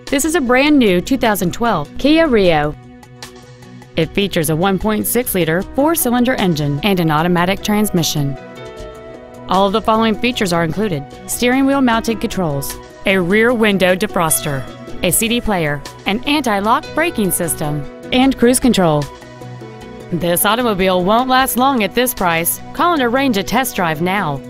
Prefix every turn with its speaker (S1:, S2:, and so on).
S1: This is a brand new 2012 Kia Rio. It features a 1.6-liter four-cylinder engine and an automatic transmission. All of the following features are included: steering wheel mounted controls, a rear window defroster, a CD player, an anti-lock braking system, and cruise control. This automobile won't last long at this price. Call and arrange a test drive now.